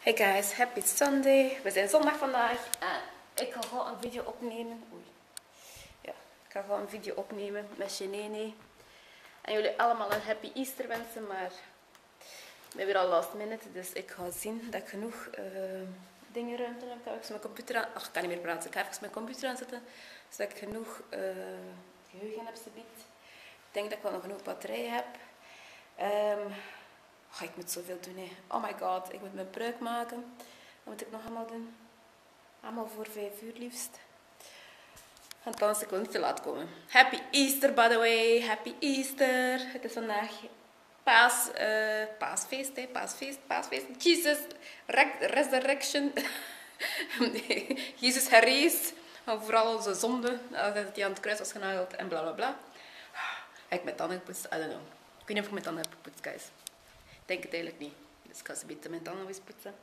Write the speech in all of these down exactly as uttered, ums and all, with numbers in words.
Hey guys, happy Sunday. We zijn zondag vandaag en ik ga gewoon een video opnemen. Oei. Ja, ik ga gewoon een video opnemen met Shenene. En jullie allemaal een happy Easter wensen, maar ik ben weer al last minute, dus ik ga zien dat ik genoeg uh, dingen ruimte heb. Ik ga even mijn computer aan... Ach, ik kan niet meer praten. Ik ga even mijn computer aanzetten, zodat ik genoeg uh, geheugen heb subiet. Ik denk dat ik wel nog genoeg batterij heb. Um, Oh, ik moet zoveel doen, hè. Oh my god, ik moet mijn pruik maken. Wat moet ik nog allemaal doen? Allemaal voor vijf uur liefst. Want anders ik wil niet te laat komen. Happy Easter, by the way. Happy Easter. Het is vandaag paas, uh, paasfeest, hè. Paasfeest, paasfeest. Jesus, resurrection. Nee, Jezus herrees. Vooral onze zonde. Dat hij aan het kruis was genageld en bla bla bla. Heb ik met tanden gepoetst? I don't know. Ik weet niet of ik met tanden heb gepoetst, guys. Ik denk het eigenlijk niet. Dus ik ga ze beter mijn tanden eens poetsen.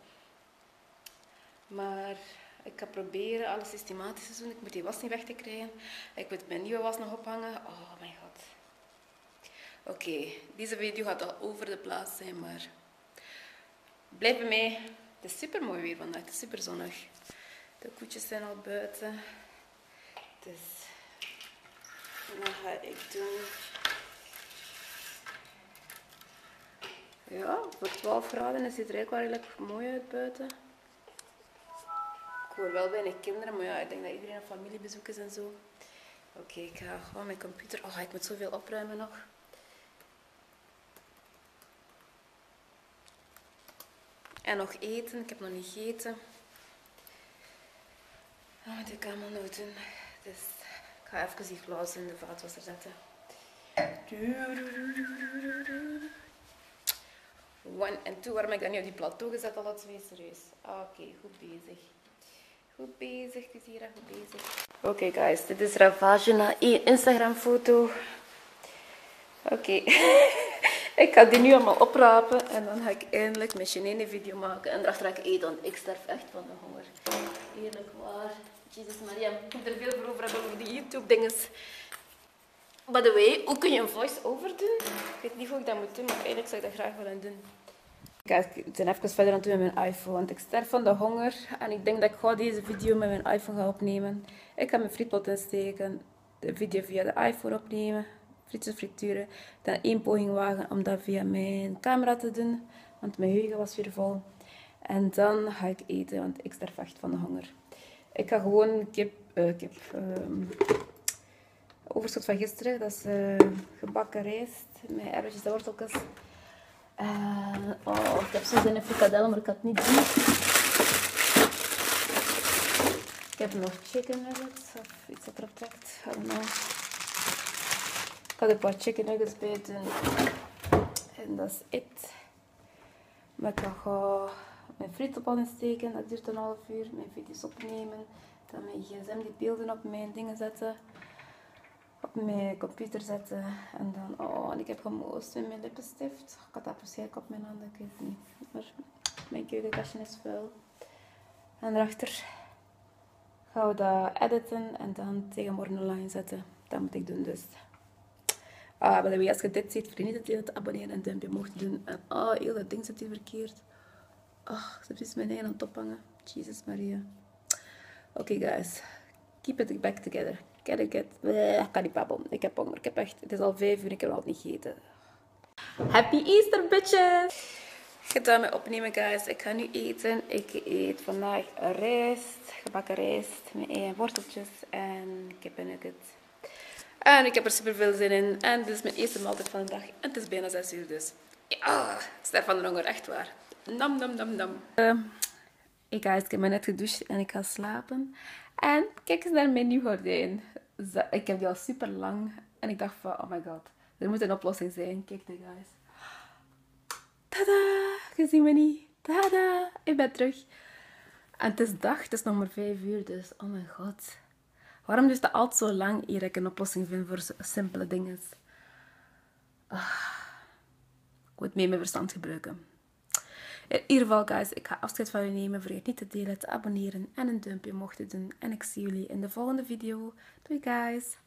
Maar ik ga proberen alles systematisch te doen. Ik moet die was niet weg te krijgen. Ik moet mijn nieuwe was nog ophangen. Oh mijn god. Oké, okay. Deze video gaat al over de plaats zijn, maar blijf bij mij. Het is super mooi weer vandaag. Het is super zonnig. De koetjes zijn al buiten. Dus wat ga ik doen? Ja, voor twaalf graden ziet het er eigenlijk wel redelijk mooi uit buiten. Ik hoor wel weinig kinderen, maar ja, ik denk dat iedereen op familiebezoek is en zo. Oké, okay, ik ga gewoon mijn computer... Oh, ik moet zoveel opruimen nog. En nog eten. Ik heb nog niet gegeten. Wat moet ik allemaal nog doen? Dus ik ga even die glazen in de vaatwasser zetten. One en two, waarom heb ik dat niet op die plateau gezet? Al dat twee serieus. Oké, okay, goed bezig. Goed bezig, Kuzira, goed bezig. Oké okay, guys, dit is ravage na één Instagram foto. Oké. Okay. Ik ga die nu allemaal oprapen en dan ga ik eindelijk mijn Shenene video maken. En daarachter ga ik eten, want ik sterf echt van de honger. Eerlijk waar. Jezus Maria, ik moet er veel voor over hebben over die YouTube dinges. By the way, hoe kun je een voice-over doen? Ik weet niet hoe ik dat moet doen, maar eigenlijk zou ik dat graag willen doen. Kijk, ik ben even verder aan het doen met mijn iPhone, want ik sterf van de honger. En ik denk dat ik gewoon deze video met mijn iPhone ga opnemen. Ik ga mijn frietpot insteken, de video via de iPhone opnemen, frietjes frituren. Dan één poging wagen om dat via mijn camera te doen, want mijn geheugen was weer vol. En dan ga ik eten, want ik sterf echt van de honger. Ik ga gewoon kip... Uh, kip um, overschot van gisteren, dat is uh, gebakken rijst met erwtjes en worteltjes. Uh, oh, ik heb zo zin in frikadellen, maar ik kan het niet doen. Ik heb nog chicken nuggets of iets dat erop trekt. I don't know. Ik ga er een paar chicken nuggets bij doen. En dat is het. Maar ik ga gewoon mijn frietpot insteken, dat duurt een half uur. Mijn video's opnemen. Dan mijn gsm die beelden op mijn dingen zetten. Op mijn computer zetten en dan, oh, en ik heb gemoost met mijn lippenstift. Ik had dat waarschijnlijk op mijn handen, ik weet het niet. Maar mijn keukenkastje is vuil. En daarachter gaan we dat editen en dan tegen morgen online zetten. Dat moet ik doen dus. Ah, by the way, als je dit ziet, vergeet niet te, te abonneren en een duimpje omhoog te doen. En oh, heel dat ding zit hier verkeerd. Oh, ze is mijn eigen aan het ophangen. Jesus Maria. Oké okay, guys, keep it back together. Get it, get. Ik kan niet babbelen. Ik heb honger. Ik heb echt... Het is al vijf uur en ik heb nog niet gegeten. Happy Easter, bitches! Gedaan met opnemen, guys. Ik ga nu eten. Ik eet vandaag rijst. Gebakken rijst. Met eigen worteltjes. En kippennuggets. En ik heb er super veel zin in. En dit is mijn eerste maaltijd van de dag. En het is bijna zes uur dus. Ja, ik sterf van de honger. Echt waar. Nam, nam, nam, nam. Uh, hey guys, ik heb me net gedoucht en ik ga slapen. En kijk eens naar mijn nieuw gordijn. Ik heb die al super lang. En ik dacht van, oh my god. Er moet een oplossing zijn. Kijk de guys. Tada! Je ziet me niet. Tada! Ik ben terug. En het is dag. Het is nog maar vijf uur. Dus, oh my god. Waarom duurt het altijd zo lang eer ik een oplossing vind voor simpele dingen? Ah. Ik moet mee mijn verstand gebruiken. In ieder geval, guys, ik ga afscheid van jullie nemen. Vergeet niet te delen, te abonneren en een duimpje omhoog te doen. En ik zie jullie in de volgende video. Doei, guys!